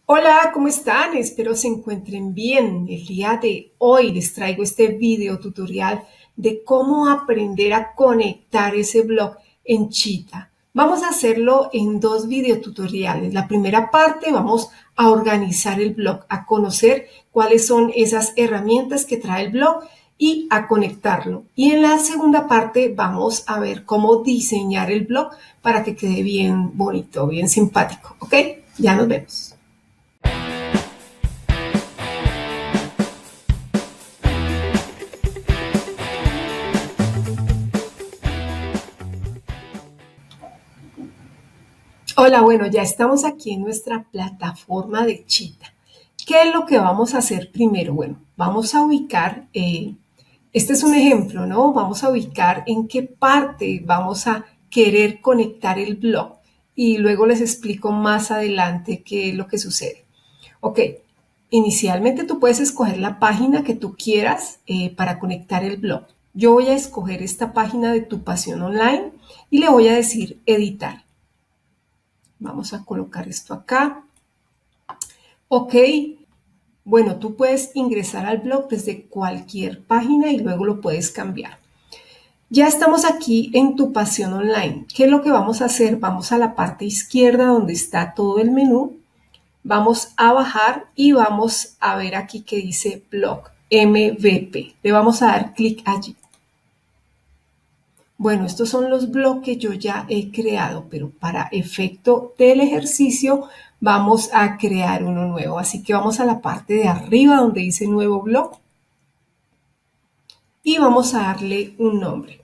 Hola, ¿cómo están? Espero se encuentren bien. El día de hoy les traigo este video tutorial de cómo aprender a conectar ese blog en Cheetah. Vamos a hacerlo en dos videotutoriales. La primera parte vamos a organizar el blog, a conocer cuáles son esas herramientas que trae el blog y a conectarlo. Y en la segunda parte vamos a ver cómo diseñar el blog para que quede bien bonito, bien simpático. ¿Ok? Ya nos vemos. Hola, bueno, ya estamos aquí en nuestra plataforma de Cheetah. ¿Qué es lo que vamos a hacer primero? Bueno, vamos a ubicar, este es un ejemplo, ¿no? Vamos a ubicar en qué parte vamos a querer conectar el blog y luego les explico más adelante qué es lo que sucede. Ok, inicialmente tú puedes escoger la página que tú quieras para conectar el blog. Yo voy a escoger esta página de Tu Pasión Online y le voy a decir editar. Vamos a colocar esto acá. Ok, bueno, tú puedes ingresar al blog desde cualquier página y luego lo puedes cambiar. Ya estamos aquí en Tu Pasión Online. ¿Qué es lo que vamos a hacer? Vamos a la parte izquierda donde está todo el menú. Vamos a bajar y vamos a ver aquí que dice blog MVP. Le vamos a dar clic allí. Bueno, estos son los blogs que yo ya he creado, pero para efecto del ejercicio vamos a crear uno nuevo. Así que vamos a la parte de arriba donde dice nuevo blog y vamos a darle un nombre.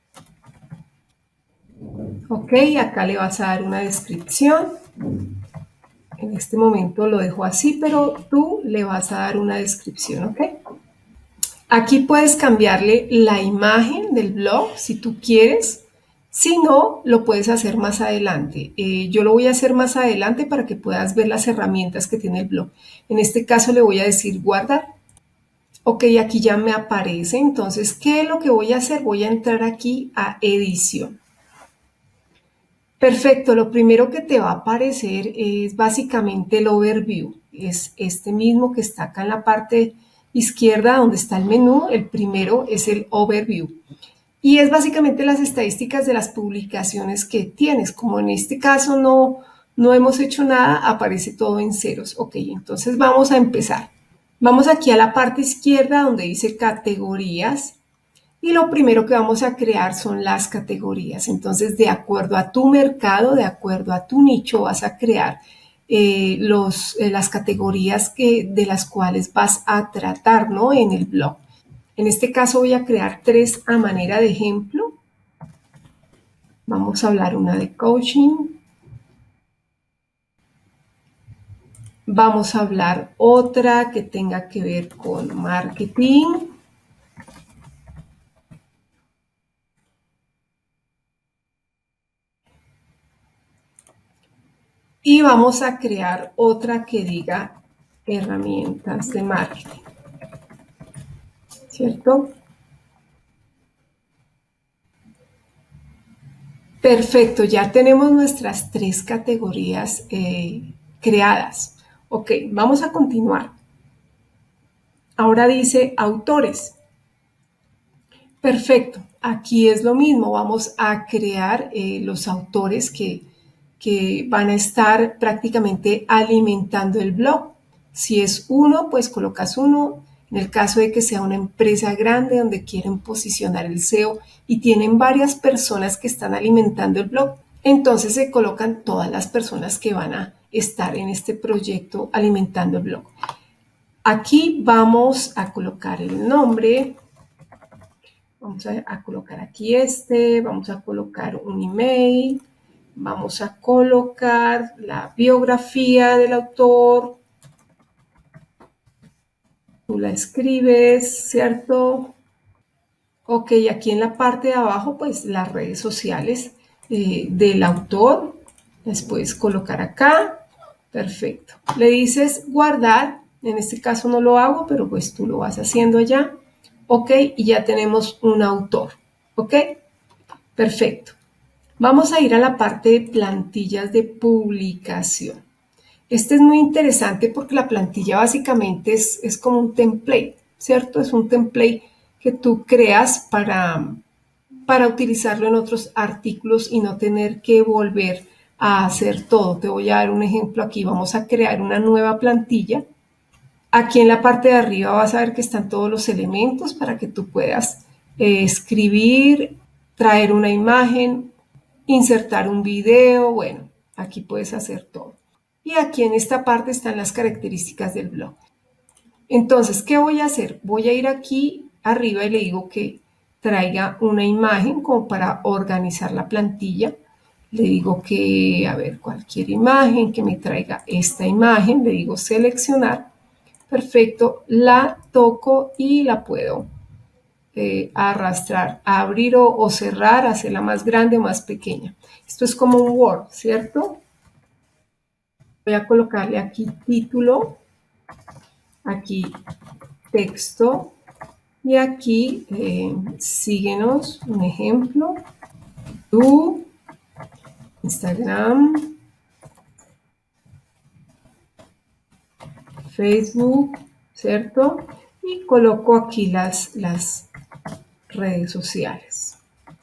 Ok, acá le vas a dar una descripción. En este momento lo dejo así, pero tú le vas a dar una descripción, ¿ok? Aquí puedes cambiarle la imagen del blog si tú quieres. Si no, lo puedes hacer más adelante. Yo lo voy a hacer más adelante para que puedas ver las herramientas que tiene el blog. En este caso le voy a decir guardar. Ok, aquí ya me aparece. Entonces, ¿qué es lo que voy a hacer? Voy a entrar aquí a edición. Perfecto, lo primero que te va a aparecer es básicamente el overview. Es este mismo que está acá en la parte izquierda donde está el menú. El primero es el overview. Y es básicamente las estadísticas de las publicaciones que tienes. Como en este caso no hemos hecho nada, aparece todo en ceros. Ok, entonces vamos a empezar. Vamos aquí a la parte izquierda donde dice categorías. Y lo primero que vamos a crear son las categorías. Entonces, de acuerdo a tu mercado, de acuerdo a tu nicho, vas a crear las categorías de las cuales vas a tratar, ¿no? En el blog. En este caso voy a crear 3 a manera de ejemplo. Vamos a hablar una de coaching. Vamos a hablar otra que tenga que ver con marketing. Y vamos a crear otra que diga herramientas de marketing, ¿cierto? Perfecto, ya tenemos nuestras 3 categorías creadas. Ok, vamos a continuar. Ahora dice autores. Perfecto, aquí es lo mismo, vamos a crear los autores que van a estar prácticamente alimentando el blog. Si es uno, pues colocas uno. En el caso de que sea una empresa grande donde quieren posicionar el SEO y tienen varias personas que están alimentando el blog, entonces se colocan todas las personas que van a estar en este proyecto alimentando el blog. Aquí vamos a colocar el nombre. Vamos a colocar aquí vamos a colocar un email, vamos a colocar la biografía del autor, tú la escribes, ¿cierto? Ok, aquí en la parte de abajo, pues las redes sociales del autor, las puedes colocar acá, perfecto. Le dices guardar, en este caso no lo hago, pero pues tú lo vas haciendo ya. Ok, y ya tenemos un autor. Ok, perfecto. Vamos a ir a la parte de plantillas de publicación. Este es muy interesante porque la plantilla básicamente es como un template, ¿cierto? Es un template que tú creas para utilizarlo en otros artículos y no tener que volver a hacer todo. Te voy a dar un ejemplo aquí. Vamos a crear una nueva plantilla. Aquí en la parte de arriba vas a ver que están todos los elementos para que tú puedas escribir, traer una imagen, insertar un video. Bueno, aquí puedes hacer todo. Y aquí en esta parte están las características del blog. Entonces, ¿qué voy a hacer? Voy a ir aquí arriba y le digo que traiga una imagen como para organizar la plantilla. Le digo que, a ver, cualquier imagen, que me traiga esta imagen. Le digo seleccionar. Perfecto, la toco y la puedo arrastrar, abrir o cerrar, hacerla más grande o más pequeña. Esto es como un Word, ¿cierto? Voy a colocarle aquí título, aquí texto y aquí síguenos, un ejemplo, tu Instagram, Facebook, ¿cierto? Y coloco aquí las redes sociales.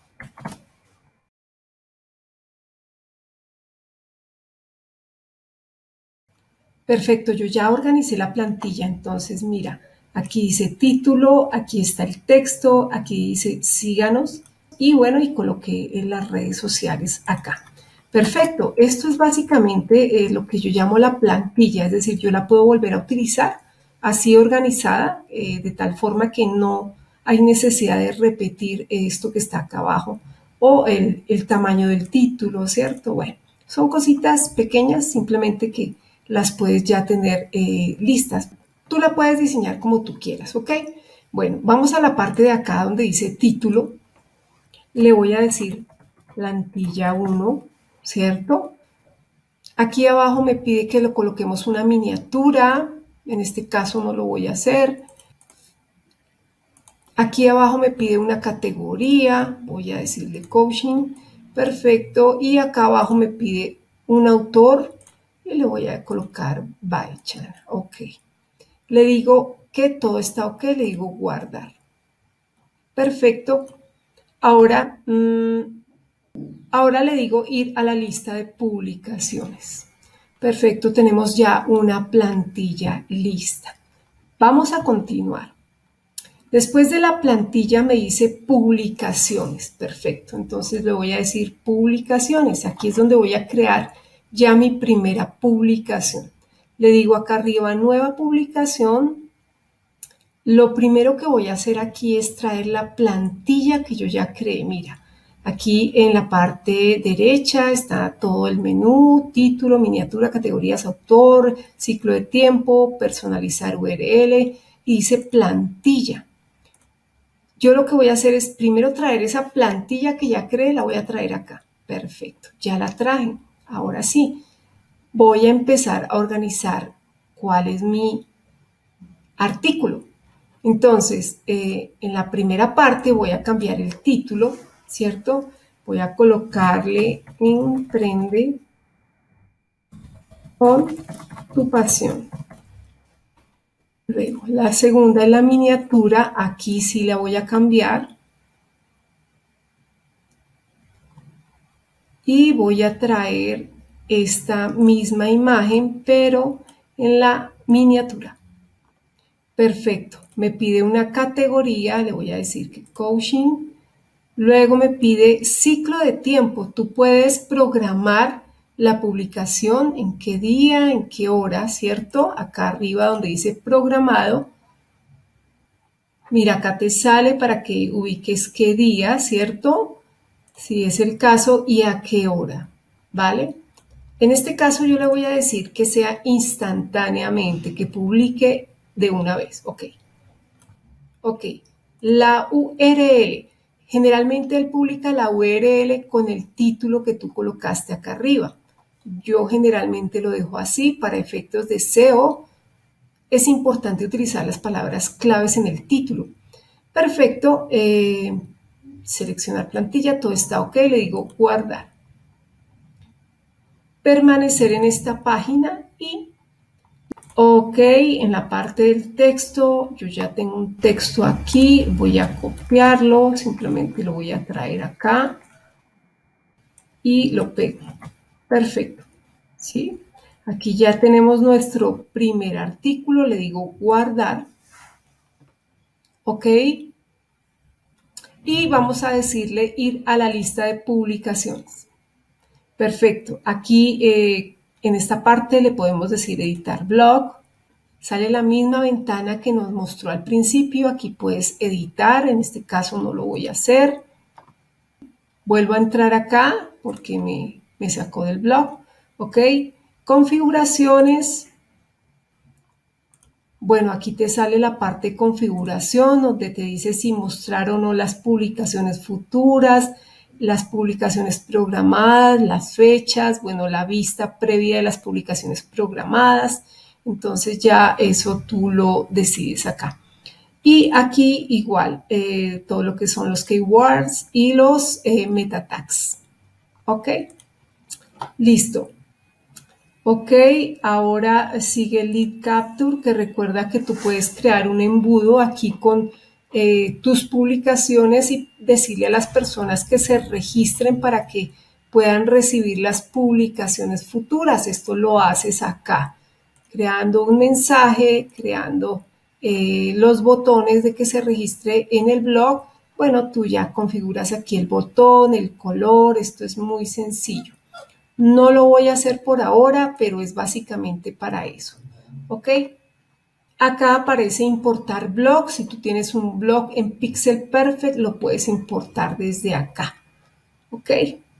Perfecto, yo ya organicé la plantilla, entonces mira, aquí dice título, aquí está el texto, aquí dice síganos y bueno, y coloqué en las redes sociales acá. Perfecto, esto es básicamente lo que yo llamo la plantilla, es decir, yo la puedo volver a utilizar así organizada, de tal forma que no hay necesidad de repetir esto que está acá abajo o el tamaño del título, ¿cierto? Bueno, son cositas pequeñas, simplemente que las puedes ya tener listas. Tú la puedes diseñar como tú quieras, ¿ok? Bueno, vamos a la parte de acá donde dice título. Le voy a decir plantilla 1, ¿cierto? Aquí abajo me pide que lo coloquemos una miniatura. En este caso no lo voy a hacer. Aquí abajo me pide una categoría. Voy a decirle coaching. Perfecto. Y acá abajo me pide un autor. Y le voy a colocar Baichan. Ok. Le digo que todo está ok. Le digo guardar. Perfecto. Ahora, ahora le digo ir a la lista de publicaciones. Perfecto, tenemos ya una plantilla lista. Vamos a continuar. Después de la plantilla me dice publicaciones. Perfecto, entonces le voy a decir publicaciones. Aquí es donde voy a crear ya mi primera publicación. Le digo acá arriba nueva publicación. Lo primero que voy a hacer aquí es traer la plantilla que yo ya creé. Mira, aquí en la parte derecha está todo el menú, título, miniatura, categorías, autor, ciclo de tiempo, personalizar URL y dice plantilla. Yo lo que voy a hacer es primero traer esa plantilla que ya creé, la voy a traer acá. Perfecto, ya la traje. Ahora sí, voy a empezar a organizar cuál es mi artículo. Entonces, en la primera parte voy a cambiar el título, ¿cierto? Voy a colocarle Emprende con tu pasión. Luego, la segunda es la miniatura. Aquí sí la voy a cambiar. Y voy a traer esta misma imagen, pero en la miniatura. Perfecto. Me pide una categoría, le voy a decir que coaching. Luego me pide ciclo de tiempo. Tú puedes programar la publicación, en qué día, en qué hora, ¿cierto? Acá arriba donde dice programado. Mira, acá te sale para que ubiques qué día, ¿cierto? Si es el caso, y a qué hora, ¿vale? En este caso yo le voy a decir que sea instantáneamente, que publique de una vez, ¿ok? Ok, la URL. Generalmente él publica la URL con el título que tú colocaste acá arriba. Yo generalmente lo dejo así para efectos de SEO. Es importante utilizar las palabras claves en el título. Perfecto. Seleccionar plantilla, todo está ok. Le digo guardar. Permanecer en esta página y ok, en la parte del texto, yo ya tengo un texto aquí, voy a copiarlo, simplemente lo voy a traer acá y lo pego. Perfecto, ¿sí? Aquí ya tenemos nuestro primer artículo, le digo guardar, ok, y vamos a decirle ir a la lista de publicaciones. Perfecto, aquí en esta parte le podemos decir editar blog, sale la misma ventana que nos mostró al principio, aquí puedes editar, en este caso no lo voy a hacer. Vuelvo a entrar acá porque me sacó del blog, ok. Configuraciones, bueno, aquí te sale la parte de configuración donde te dice si mostrar o no las publicaciones futuras, las publicaciones programadas, las fechas, bueno, la vista previa de las publicaciones programadas. Entonces ya eso tú lo decides acá. Y aquí igual, todo lo que son los keywords y los meta tags. ¿Ok? Listo. Ok, ahora sigue el lead capture, que recuerda que tú puedes crear un embudo aquí con tus publicaciones y decirle a las personas que se registren para que puedan recibir las publicaciones futuras. Esto lo haces acá, creando un mensaje, creando los botones de que se registre en el blog. Bueno, tú ya configuras aquí el botón, el color, esto es muy sencillo. No lo voy a hacer por ahora, pero es básicamente para eso. ¿Ok? Acá aparece importar blog. Si tú tienes un blog en Pixel Perfect, lo puedes importar desde acá. ¿Ok?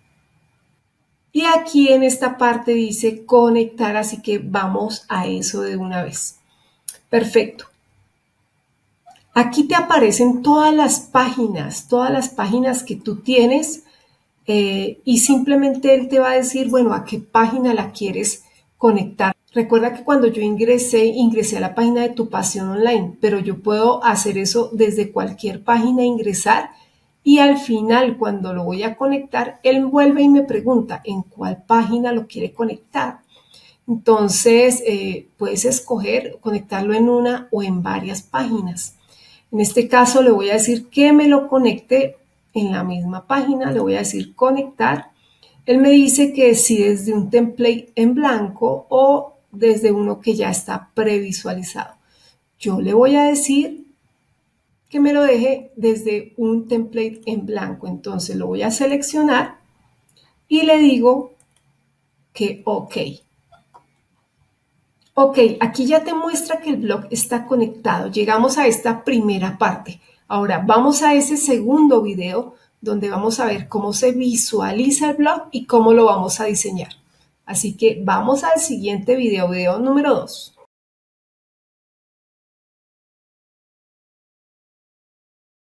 Y aquí en esta parte dice conectar, así que vamos a eso de una vez. Perfecto. Aquí te aparecen todas las páginas que tú tienes. Y simplemente él te va a decir, bueno, a qué página la quieres conectar. Recuerda que cuando yo ingresé a la página de Tu Pasión Online, pero yo puedo hacer eso desde cualquier página, ingresar y al final, cuando lo voy a conectar, él vuelve y me pregunta en cuál página lo quiere conectar. Entonces, puedes escoger conectarlo en una o en varias páginas. En este caso, le voy a decir que me lo conecte en la misma página, le voy a decir conectar. Él me dice que si desde un template en blanco o desde uno que ya está previsualizado. Yo le voy a decir que me lo deje desde un template en blanco. Entonces lo voy a seleccionar y le digo que OK. Ok, aquí ya te muestra que el blog está conectado. Llegamos a esta primera parte. Ahora vamos a ese segundo video donde vamos a ver cómo se visualiza el blog y cómo lo vamos a diseñar. Así que vamos al siguiente video, video número 2.